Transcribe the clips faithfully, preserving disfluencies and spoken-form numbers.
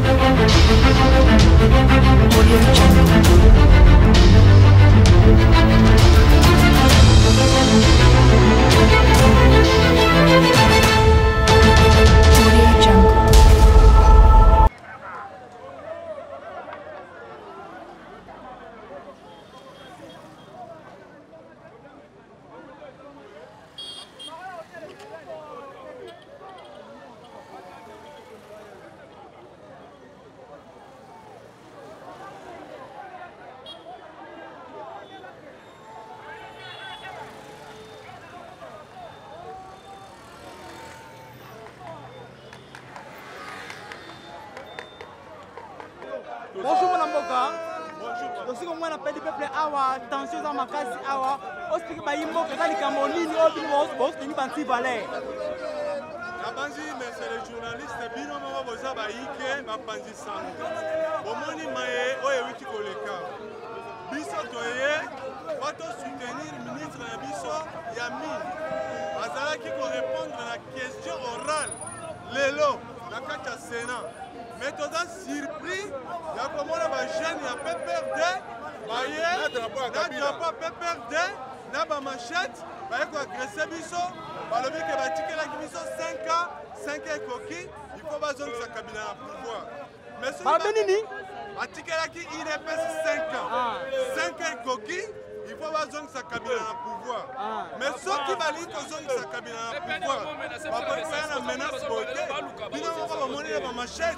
Bonjour mon amboka. Bonjour. Je suis comme on appelle du peuple awa tension dans ma case awa. On se dit que imbo que ça les camonines au bino boss ni banti balai. Nabanzi mais c'est les journalistes bino mama boza ba ike ba panzi sang. Bomoni maye oye witi koleka. Biso toye bato soutenir ministre na biso Yamin. Azala qui ko répondre à la question orale. Lelo na kata Sénat. Mais tu es surpris, il y a comme on a jeune, il y a P P R D, il y a drapeau P P R D, il y a machette, il y a agressé biso, il y a ticket la biso cinq ans, cinq ans coquille, il faut pas que ça cabine à pouvoir. Mais ce ticket là qui il est cinq ans, cinq ans coquille, il faut pas que ça cabine à pouvoir. Mais ceux qui valident que ça cabine à pouvoir, on peut faire la menace pour eux, ils n'ont pas monnaie la machette.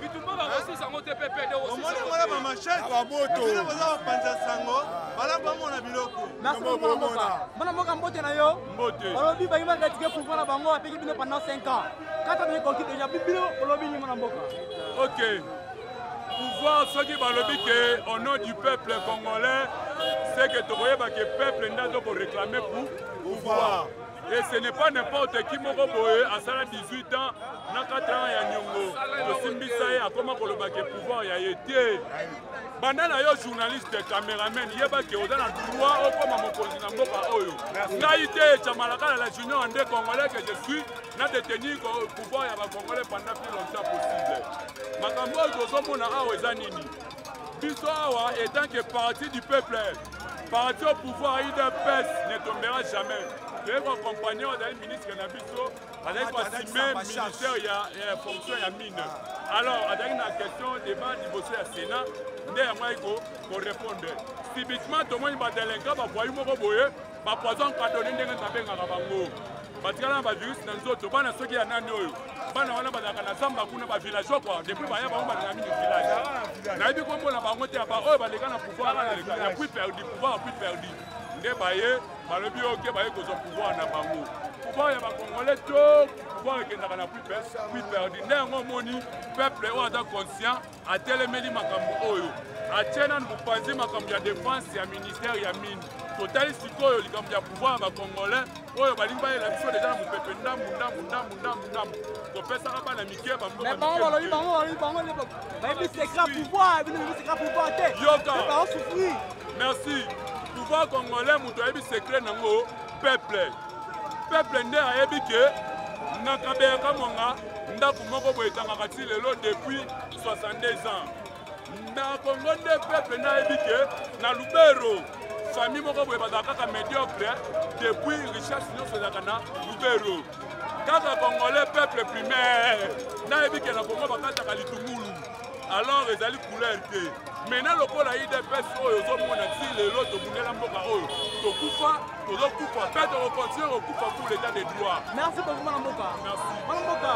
Merci beaucoup. Madame Moka Mbote na yo. Olobi ba yima gatike pouvoir na bango apeki bino pendant cinq ans. Quand on est conquis déjà bino olobi ni Madame Moka. OK. Pouvoir ceux qui balobi que au nom du peuple congolais, c'est que tokoye ba que peuple ndazo pour réclamer pour pouvoir. Et ce n'est pas n'importe qui moko boye à ça dix-huit ans na quatre ans ya nyongo. To simbisa ye akoma ko loba que pouvoir ya été. Banda na yo journaliste cameraman yeba ke oza na droit okoma mokonzi na mboka oyo. Ngai te chamalaka la junior ande congolais que je suis na détenu ko pouvoir ya ba congolais pendant plus longtemps possible. Makambo tozomona awa eza nini? Biso awa étant que parti du peuple, parti au pouvoir I D P S ne tombera jamais. Je vais vous accompagner au ministre Nabiso, avec le ministère et la fonction de mine. Alors, avec la question débat du dossier à Sénat, nous allons répondre. Typiquement, tout le monde va délinquer, va voir un boye, va poison cadonner des bango. Parce que là, le virus dans les autres, il y a ceux qui ont un oeil. Il y a un village, depuis qu'il y a un village. Il y a des gens qui ont pouvoir, il a plus perdu, pouvoir plus perdu. Baye, balobi ok baye kozo pouvoir na bango. Pouvoir ya ba congolais to, pouvoir ekendaka na plus perdu. Ndengo moni peuple o ata conscient atelemeli makambo oyo. Atiena n'bupanzi makambo ya défense ya ministère ya mine. Totali sikoyo likambo ya pouvoir ba congolais oyo balimba ya biso déjà na mupepe ndambu ndambu ndambu ndambu ndambu. Kopesa ka na mike ba mboka. Mais bango balobi bango balobi bango bayebi secret pouvoir, bino secret pouvoir te. Yoka. Ba souffrir. Merci. Pouvoir congolais, nous avons secret dans le peuple. Le peuple n'est pas ébiqué. Nous avons depuis soixante-deux ans. Dans le Congo, le peuple n'est pas ébiqué. Dans le Lubero, la famille est médiocre depuis richesse de Lubero. Quand le Congolais, le peuple primaire, n'a ébiqué dans le Congo, alors ils allaient couler. Maintenant, le pôle a eu des personnes qui ont dit que l'autre continue au coup pour l'état des droits. Merci beaucoup, Mme Moka. Merci. Mme Moka.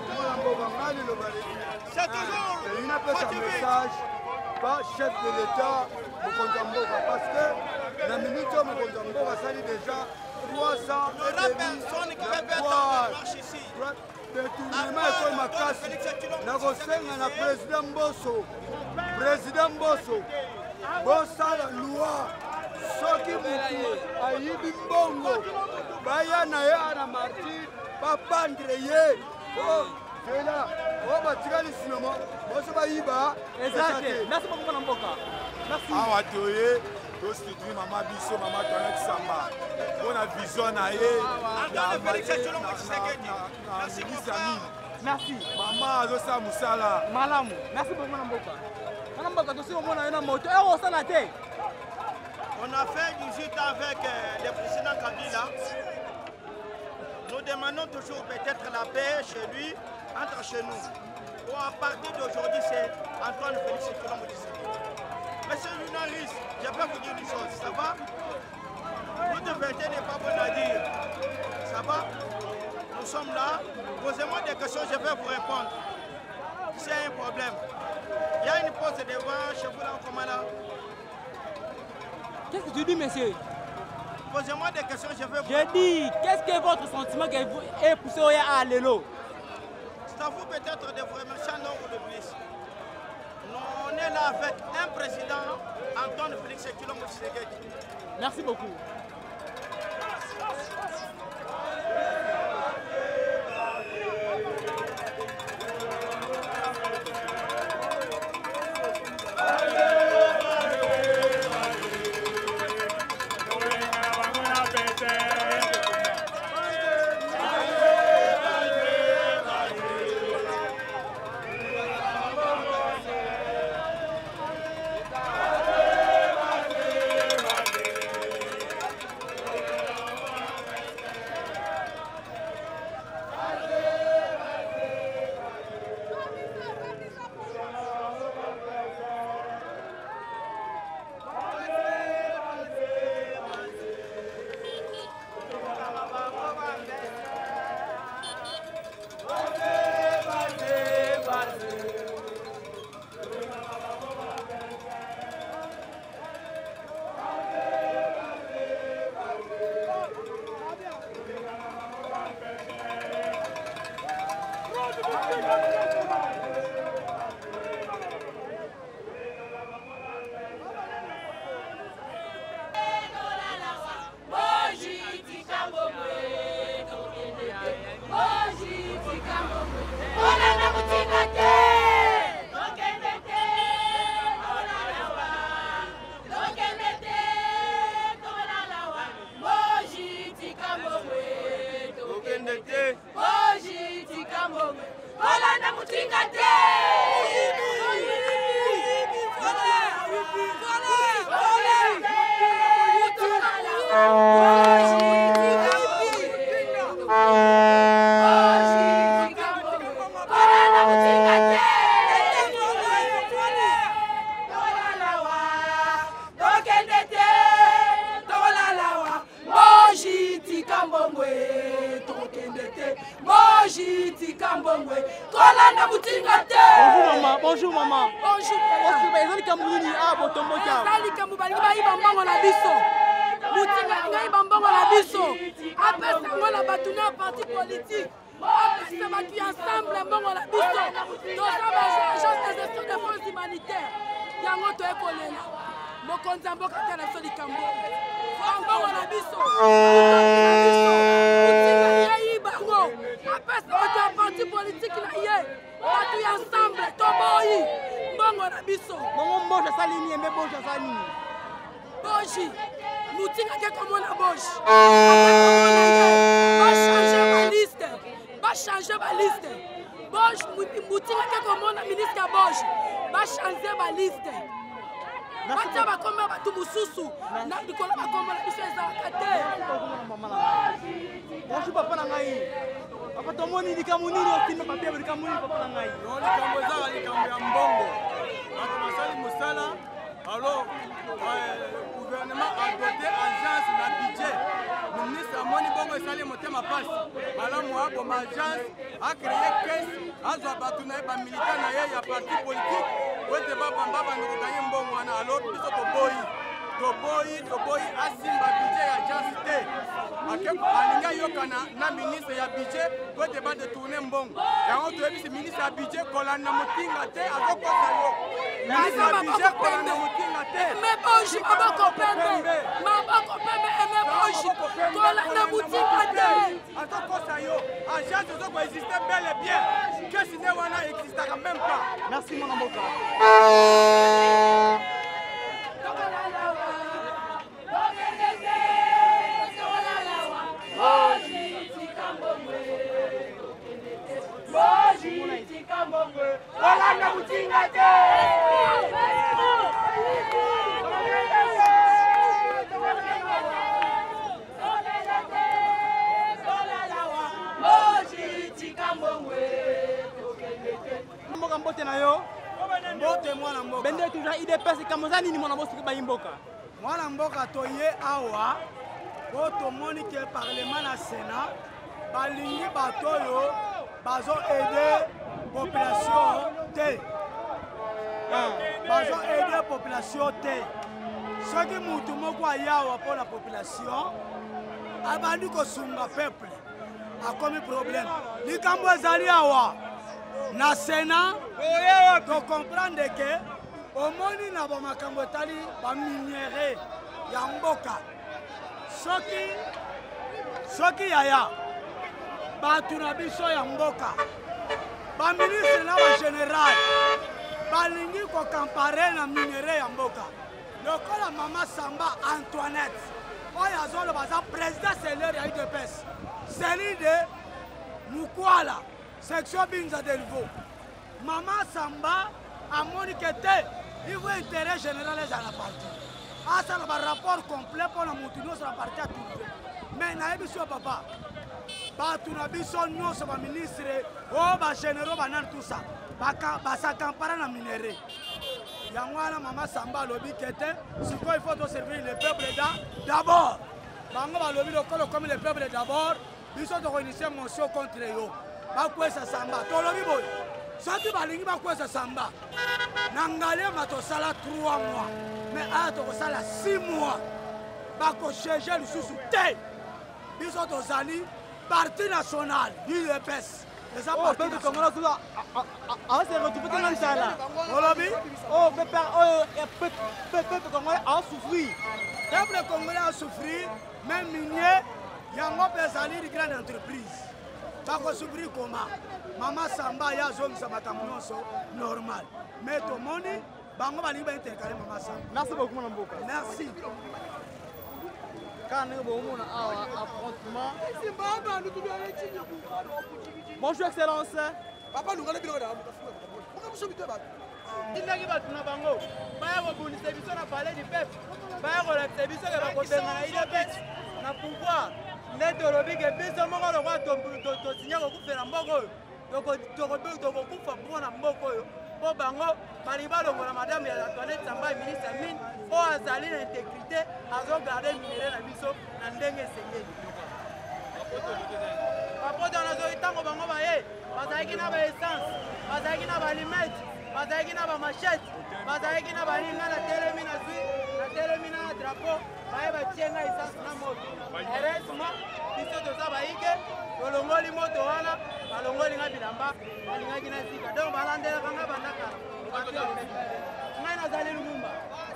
C'est toujours une message par chef de l'État, Mokonzamboka, parce que la minute où Mokonzamboka sali déjà trois cents et demi d'avoirs. Détournement est ma casse. Nagosenga na président Mbosso. Président Mbosso. Bossa la loi. Soki mutu ayibi mbongo. Baya na ye na martyr. Papandre ye. Oh, Fela. Oh, batikali sinoma. Bosso bayiba. Exact. Merci beaucoup, Mme Moka. Merci. Awa toye. Constitue maman biso maman Tonet Samba. On a vision na ye. Merci. Maman Azosa Moussala. Malamu. Merci beaucoup Namboka. Namboka aussi au monde a moto. Et on s'en a été. On a fait visite avec euh, le président Kabila. Nous demandons toujours peut-être la paix chez lui, entre chez nous. Bon, à partir d'aujourd'hui, c'est Antoine Félix Tshisekedi Tshisekedi. Monsieur le journaliste, je peux vous dire une chose, ça va? Toute vérité n'est pas bonne à dire. Ça va? Nous sommes là. Posez-moi des questions, je vais vous répondre. C'est un problème. Il y a une pause devant chez vous là, comment là? Qu'est-ce que tu dis, monsieur? Posez-moi des questions, je vais vous Je dis, qu'est-ce que votre sentiment qui est poussé à Lelo? C'est à vous peut-être de vous remercier non ou de plus. Nous, on est là avec un président, Antoine Félix Tshisekedi. Merci beaucoup. Bonjour maman. Bonjour Boji, Moutinga qui est comme on a Boji. Va changer ma liste. Va changer ma liste. Boji, Moutinga qui est comme on a ministre Boji. Va changer ma liste. Batia ba komba ba tumususu. Na dikola ba komba la biso eza kate. Bonjour papa na ngai. Papa tomoni likambo nini okina papier likambo nini papa na ngai. Non likambo eza likambo ya mbongo. Bato basali musala. Alors, le gouvernement a doté agence na budget. Le ministre a moni bongo esali motema passe. Malamu abo ma agence a créé caisse, a zabatuna ba militant na ye ya parti politique. Wete ba bamba ba ndoko gagner mbongo wana. Alors biso to boy. To boy, to boy asimba budget ya agence te. Ake alinga yokana na ministre ya budget wete ba détourner mbongo. Yango to ebisi ministre ya budget kolanda motinga te azokosa yo. Ministre ya budget kolanda motinga te. Mais Boji maboko pembe. Maboko pembe eme Boji. Kolanda motinga te. Azokosa yo. Agence ozoko exister bel et bien. Que si ne wana existera même pas. Merci mon avocat. Boji Kolanda mutinga te. Mboka mbote na yo. Mbote mwana mboka. Bende toujours I D P S kamoza nini mwana mboka ba mboka. Mwana mboka toye awa. Po tomoni ke parlement na Sénat balingi batoyo bazo aider population te. Bazo aider population te. Soki mutu moko ayawa pour la population abandi kosunga peuple akomi problème. Likambo ezali awa na Sénat to comprendre que omoni na ba makambo etali ba minéré ya mboka. Soki soki yaya batu na biso ya mboka ba ministre na ba général balingi ko comparer na minéré ya mboka. Lokola Mama Samba Antoinette oyo azoloba aza président seigneur ya I D P S seni de Mukwala section Binza Delvaux. Mama Samba amoni ke te il veut intérêt général eza na parti asala ba rapport complet pour la mutu nyonso na parti atouve mais nayebi so papa batu na biso nyonso ba ministre oyo ba généraux banani tout ça basakampara na minéré. Yangwana Mama Samba alobi kete sikoyo il faut to servir le peuple d'abord. Bango balobi lokolo comme le peuple d'abord biso to initier motion contre yo. Bakwesa Samba tolobi boy. Soki balingi bakwesa Samba nangale matosala trois mois mais a to kosala six mois bako changer lisusu te. Biso to zali parti national I D P S. Les Oh, peuple congolais tout là. Ah, c'est retrouvé dans le sala. Olobi Oh, peuple oh, peuple congolais a souffri. Peuple congolais a souffri, même minier, yango pesali di grande entreprise. Bako souffri comment? Mama Samba ya zongisa makambo nyonso normal. Mais to moni bango balingi ba intercaler Mama Samba. Merci beaucoup mon mboka. Merci. Quand nous avons un affrontement. Bonjour Excellence. Papa nous allons bien. Pourquoi vous sommes deux battes? Il n'a pas de bango. Pas au bout de ces biso na parler du peuple. Pas au la biso que va côté na il est na pouvoir. Net de lobby que biso moko le roi to to signer ko faire mboko. To ko to ko to ko kufa bona mboko yo. Po bango baliba longo na madame ya Antoinette Samba ministre mine o azali na intégrité azo garder minéré na biso na ndenge sengeli. Apo dans la zone tango bango baye bazaki na ba essence bazaki na ba allumette bazaki na ba machette bazaki na ba linga na telemi na zui na telemi na drapeau baye ba tienga essence na moto heureusement biso toza baike tolongoli moto wana balongoli nga bilamba balingaki na sika donc balandela kanga bandaka ngai nazali Lumumba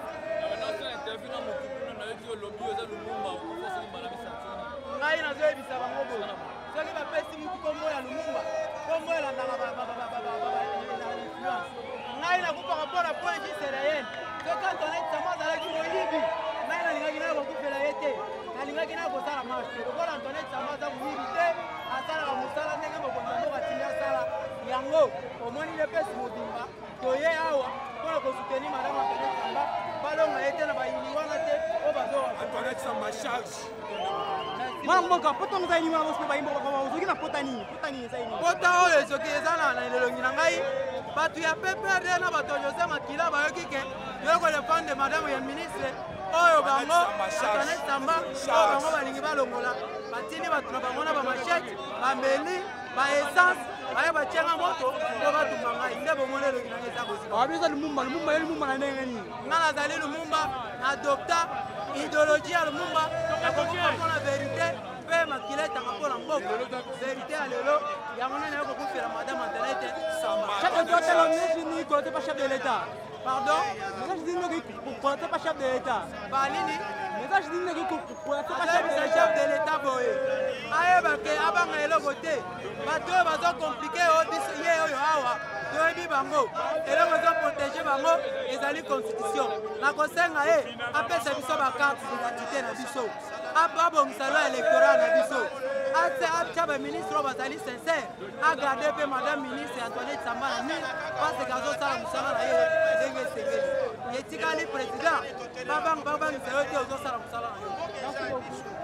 ngai nazoyebisa bango boye soki bapesi mutu kombo ya Lumumba kombo elandaka influence ngai nakupaka mpona point giserayen soki Antoinette Samba azalaki moyibi ngai nalingaki nayo kokufela ye te nalingaki nayo kosala marche lokola Antoinette Samba aza moyibi te asalaka mosala ndenge mokonzi mboka atindi asala yango omoni lepesi mobimba toye awa mpona kosoutenir madame Antoinette Samba balonga ye te na bayini wana te o bazowa Antoinette Samba charge. Mwana mboka poto ngai ni mwana mboka bayimbo kwa uzoki na pota nini pota nini sai nini pota oyo ezoki eza na elongi na ngai bato ya P P R D na bato José Makila bayoki ke yoko le fan de madame ya ministre oyo bango Antoinette Samba oyo bango balingi balongola batini bato na bango na bamachete bameli baessence baye batianga moto po batumba ngai nde bomona elongi na ngai eza kozika wabiza Lumumba Lumumba yeli Lumumba na ndenge nini nga nazali Lumumba na docteur idéologie ya Lumumba nakokufa mpona verité mpe makila etanga mpona mboka verité ya lelo yango nene yokokufela madame Antoinette Samba chef de l'État ni côté pas chef de l'État pardon message dit que pour pas chef de l'État balini message dit que pour pas chef de chef de l'État boye ayeba ke abanga eloko te bato oyo bazo komplike oyo biso ye oyo awa toyebi esengeli bango eloko ezoprotege bango ezali constitution nakosenga ye apesa biso bakarte d'identité na biso abongisa loi électoral na biso atia baministre oyo bazali sincere agrade mpe madame ministre Antoinette Sambala mingi parce que azosala mosala na ye ndenge esengeli etikali président babangisa yo te ozosala mosala na yo.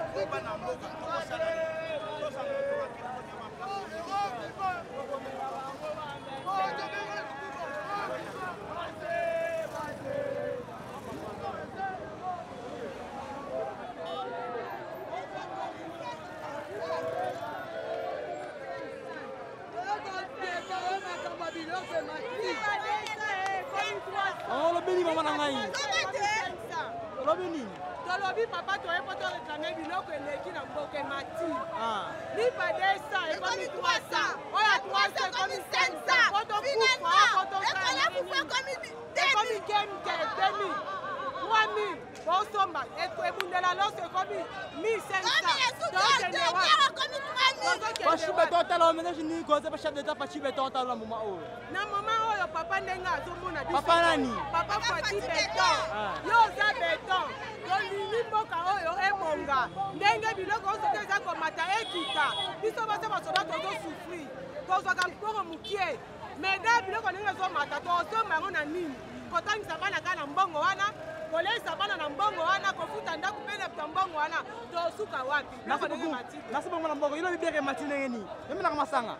Oh, le béni, maman Nangaï. Le béni. tolobi papa toye po toreklame biloko eleki na mboka mati lipadesa ekomi trois cents oyo trois cents ekomi cinq cents po tokufa po tokomi kemike demi trois mille bosomba ebundela loso ekomi mille cinq cents tokende wa bashibeto otala omenage nini koze bachef d'état bashibeto otala na moma oyo na moma oyo papa ndenge azomona biso papa nani papa fati beton yo oza beton tolimi mboka oyo ebonga ndenge biloko oyo soki eza komata ekita biso basa basoda tozosufrir tozwaka mpoko mokie meda biloko ndenge ezomata tozomba yango na nini kotangisa bana kaka na mbongo wana koleisa bana na mbongo wana kofuta ndako mpe na mbongo wana tosuka wapi nasi bongo na mbongo ino bibere mati ndenge nini emenaka masanga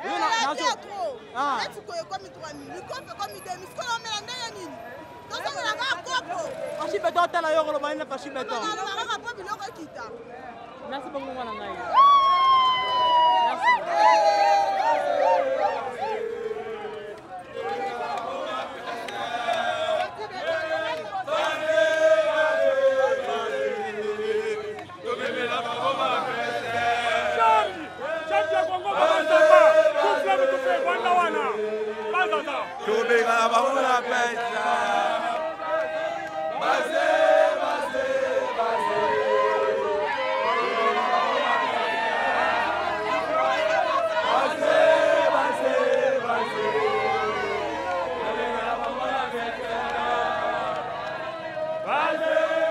pashibeto otala yo koloba nini pashibeto nasi bongo mwana ngai Tubinga bakula pesa. Base, base, base. Base, base, base. Tubinga bakula pesa. Base,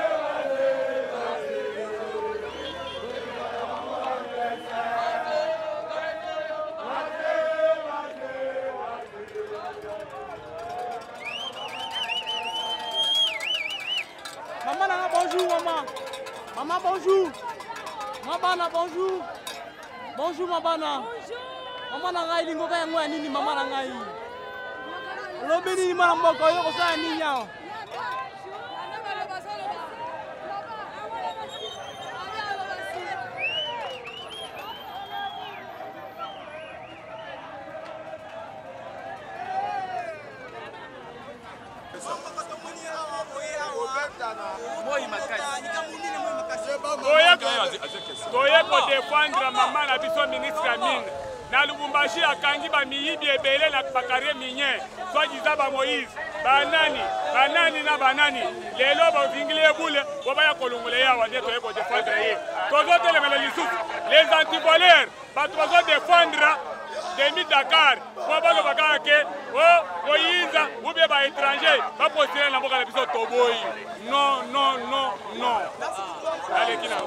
Maman Nana, bonjour maman. Maman bonjour. Maman bonjour. Bonjour maman. Bonjour. Maman Nana ilingo kaya ngwa nini maman Nana. Lobi nini mwana mboko yo kosala nini yao. toye kodefendre mama na biso ministre ya mine na lubumbashi akangi bamiyibi ebele na bakarie minien soi-disant bamoïse banani banani na banani lelo bavingili ebule po baya kolongola ye awa nde toye kodefendre ye tozotelemela lisusu les antivoleurs bato bazodefendre demi Dakar po baloba kaka ke o oyinza ubie baétranger bapostile na mboka na biso toboyi non non non non aleki na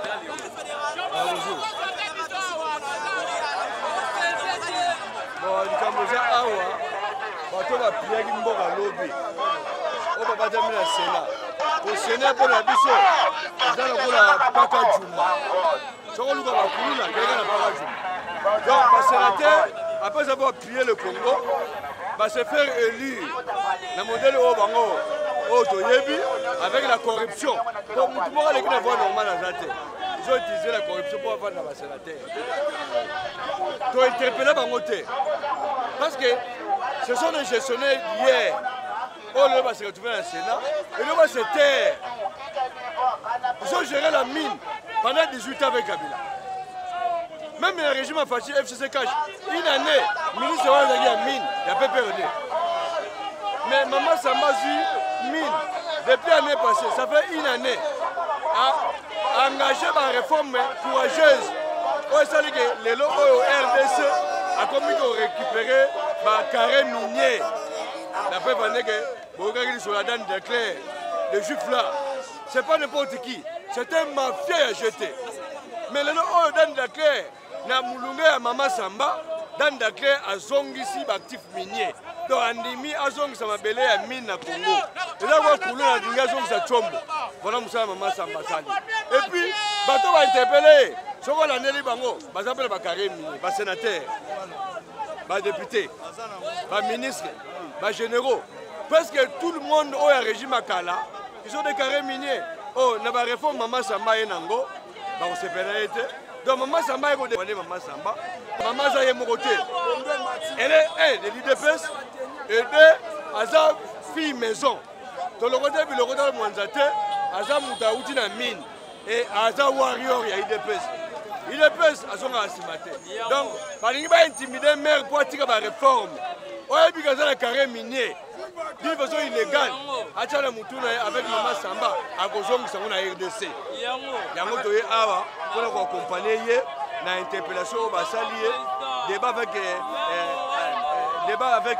bon likambo eza awa bato bapiaki mboka lobi oyo babatami na sena kosena mpona biso eza lokola paka juma soko luka bakuluna keleka na paka juma donc basénateur après avoir pillé le Congo va se faire élire na modèle oyo bango oyo toyebi avec la corruption po mutu moko aleki na voie normale aza te ils ont utilisé la corruption pour avanda basénateur tointerpelle bango te parce que ce sont des gestionnaires hier oyo lelo base retrouvé na Sénat et lelo base terre ils ont géré la mine pendant dix-huit ans avec Kabila. Même le régime a fait F C C cash une année, ministre de la mine, il y a pas perdu. Mais Maman Sambazi, mine, depuis l'année passée, ça fait une année, a engagé ma réforme courageuse. On sait que les locaux au R D C a commis de récupérer carré minier. D'après Vaneke, sur la dame de Claire, le juif là, c'est pas n'importe qui, c'est un mafia à jeter. Mais le nom de Dan Claire, na moulunge à Mama Samba, Dan Claire a zongisi actif minier. Donc Andimi a zongisi ma belé à mine na Congo. Et là, on coule na dinga zongisi à Chombo. Voilà Moussa Mama Samba Sali. Et puis, bateau va interpeller. Ce qu'on a nélé bango, bah s'appelle ba carré minier, ba sénateur, ba député, ba ministre, ba généraux. Presque tout le monde au régime à Kala, ils ont des carrés miniers. Oh, na ba réforme Mama Samba et Nango. Bah, on s'est pénalité. Donc, Maman Samba est demandé Maman Samba. Maman Samba est mon côté. Elle est, elle, l'I D P S, et deux, à sa fille maison. Donc, le côté, le côté de Mwanzate, à sa moutaouti na mine. Et à sa warrior, il y a I D P S. I D P S, à son asimate. Donc, par exemple, il va intimider mère pour attirer la réforme. On a vu que ça, le carré minier. D'une façon illégale, avec Maman Samba, à cause de la R D C. Il y a un peu pour accompagner l'interpellation au Bassalier, débat avec débat avec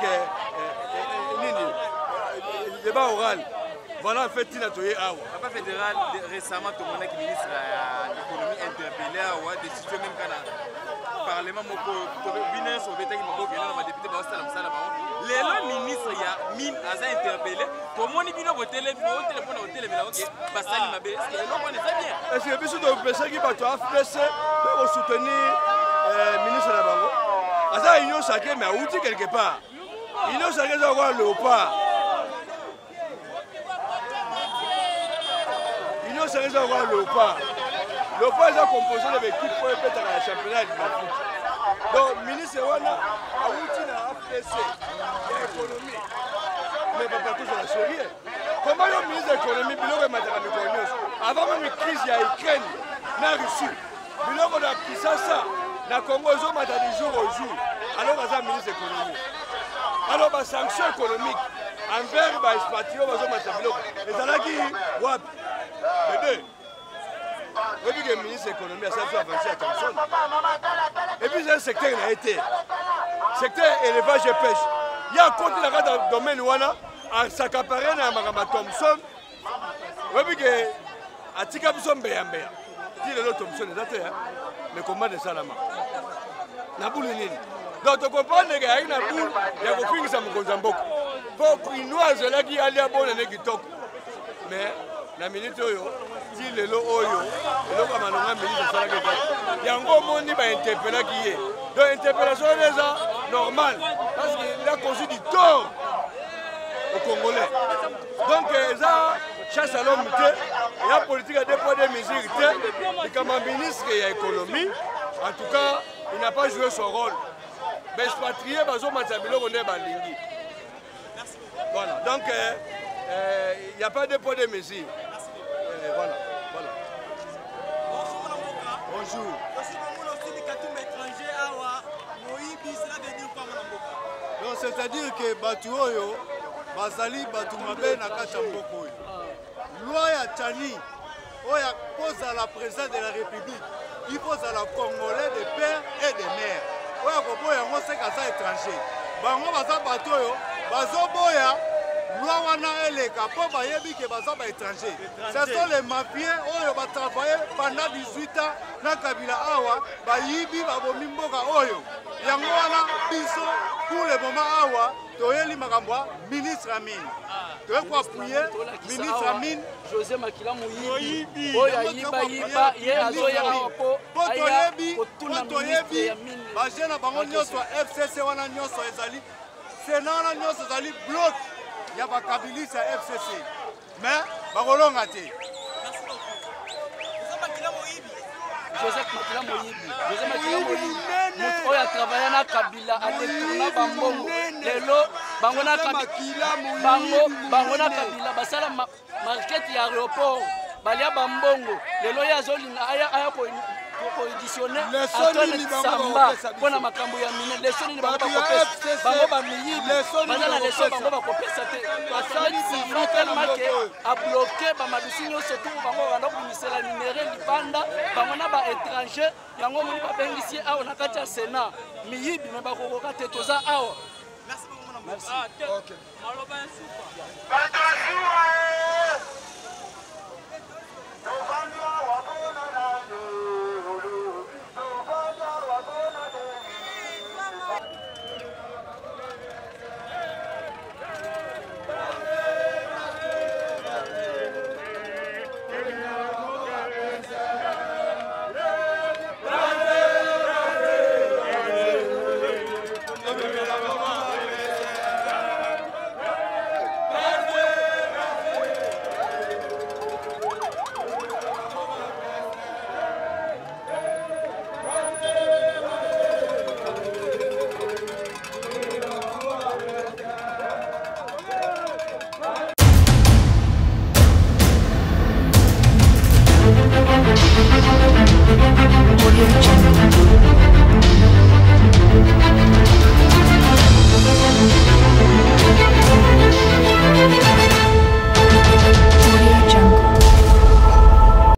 débat oral. Voilà en fait, il a tué Awa. Le fédéral récemment, tout le monde est ministre de l'économie interpellé à des décisions même quand le Parlement vient sur le député les lois ministres il y a mine à ça interpellé comment on vient voter les téléphone au téléphone ok Bassali Mabé est-ce que l'on connaît ça bien est-ce que bien sûr donc personne qui va te faire pour soutenir le ministre de la Bango à ça ils ont sacré mais à outil quelque part ils ont sacré ça voir le pas ils ont sacré ça voir le pas le pas ils ont composé de l'équipe pour être dans le championnat de l'Afrique. Donc, le ministre Wana a outil à F D C, l'économie. Mais pas tous à la série. Comment le ministre de l'économie, Bilo et Madame avant même la crise, il y a Ukraine, la Russie. Bilo a pris ça, ça. La Congo, ils ont du jour au jour. Alors, il y a un ministre de l'économie. Alors, les sanctions économiques envers les expatriés, ils ont les Alaki, Wap. Les deux. Et puis le ministre de l'économie a fait avancer à Thompson. Et puis c'est un secteur qui a été. Secteur élevage et pêche. Il y a un côté dans le domaine où on a s'accaparer dans Marama Thompson. Et puis que à Tikabson Béambéa. Dit le Thompson est là. Le combat de Salama. Naboulini. Donc tu comprends qu'il y a une boule, il y a un film qui s'est mis pour qu'une noise là qui allait à bon et qui toque. Mais la minute si le lot oyo le comme on a ministre ça que il y a encore monde va interpeller qui est donc interpellation déjà normal parce qu'il a causé du tort aux Congolais donc ça chasse à l'homme et la politique a des poids des mesures et comme un ministre et économie en tout cas il n'a pas joué son rôle mais expatrié bazo matabilo on est balingi voilà donc il n'y a pas de poids des mesures. Voilà, voilà. Bonjour. Donc c'est-à-dire que Batu Oyo, Bazali Batu Mabe Nakacha Mboko. Loi ya Tchani, Oya pose à la présidence de la République, il pose à la Congolais des pères et des mères. Oya Koboya, on sait qu'à ça étranger. Bango Baza Batu Oyo, Bazo Boya. Loi wana eleka po bayebi ke baza ba étranger. Ce sont les mafieux oyo ba travailler pendant dix-huit ans na Kabila awa ba yibi ba bomi mboka oyo. Yango wana biso pour le moment awa toyeli makambo ministre Amine. Toye ko appuyer ministre Amine José Makila Muyibi. Oya yiba yiba ye azoya po. Po toyebi, po toyebi ba jena bango nyonso F C C wana nyonso ezali. Sénat wana nyonso ezali bloc. Il y a pas Kabylie, c'est F C C. Mais, Bakolonga te. Joseph Makila Moyibi. Joseph Makila Moyibi. Moto oyo a travaillé na Kabila, a détourné Bambongo. Lelo, bango na Kabila. Bango, bango na Kabila. Basala market ya aéroport. Balia Bambongo. Lelo ya zolinga aya aya ko auditionné Antoine Samba pona makambo ya mine lesoni ni bango bakopesa bango ba miyibi bana na lesoni bango bakopesa te basali si tellement que a bloqué ba madusi nyonso tout bango banda kumisela numéré libanda bango na ba étranger yango moni ba bengisi awo na kati ya Sénat miyibi me bakokoka te toza awo Merci beaucoup, mon Merci. Ok. Maloba un soupa. Bato Azura